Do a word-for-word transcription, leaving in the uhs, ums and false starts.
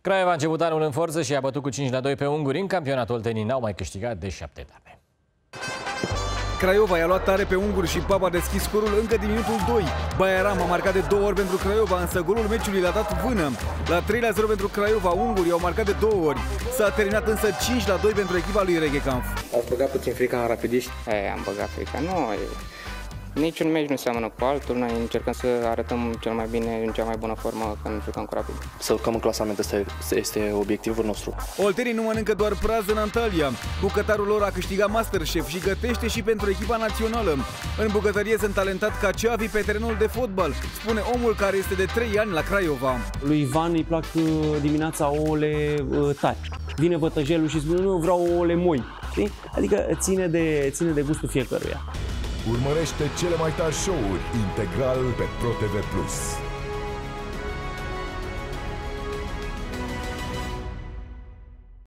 Craiova a început anul în forță și a bătut cu cinci la doi pe unguri. În campionatul Oltenii n-au mai câștigat de șapte etape. Craiova i-a luat tare pe unguri și Pap a deschis scorul încă din minutul doi. Baieram a marcat de două ori pentru Craiova, însă golul meciului l-a dat vână. La trei la zero pentru Craiova, ungurii au marcat de două ori. S-a terminat însă cinci la doi pentru echipa lui Reghecanf. Ați băgat puțin frica în rapidiști? E, am băgat frica. Nu, e... niciun meci nu seamănă cu altul. Noi încercăm să arătăm cel mai bine, în cea mai bună formă când jucăm cu Rapid. Să urcăm în clasament, ăsta este obiectivul nostru. Oltenii nu mănâncă doar prază în Antalya. Bucătarul lor a câștigat Masterchef și gătește și pentru echipa națională. În bucătărie sunt talentat ca ceavi pe terenul de fotbal, spune omul care este de trei ani la Craiova. Lui Ivan îi plac dimineața ouăle tari. Vine vătăjelul și spune, nu, vreau ouăle moi. Știi? Adică ține de, ține de gustul fiecăruia. Urmărește cele mai tari show-uri integral pe ProTV plus.